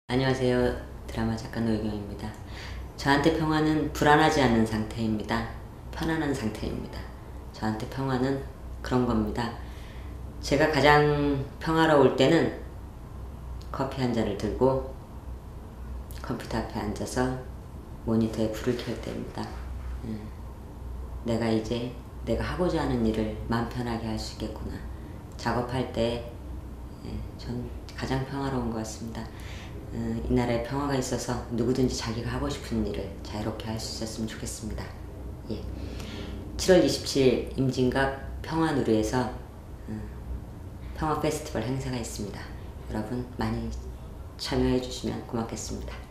안녕하세요. 드라마 작가 노유경입니다. 저한테 평화는 불안하지 않는 상태입니다. 편안한 상태입니다. 저한테 평화는 그런 겁니다. 제가 가장 평화로울 때는 커피 한 잔을 들고 컴퓨터 앞에 앉아서 모니터에 불을 켤 때입니다. 내가 이제 내가 하고자 하는 일을 마음 편하게 할 수 있겠구나. 작업할 때 전 가장 평화로운 것 같습니다. 이 나라에 평화가 있어서 누구든지 자기가 하고 싶은 일을 자유롭게 할 수 있었으면 좋겠습니다. 7월 27일 임진각 평화누리에서 평화 페스티벌 행사가 있습니다. 여러분 많이 참여해 주시면 고맙겠습니다.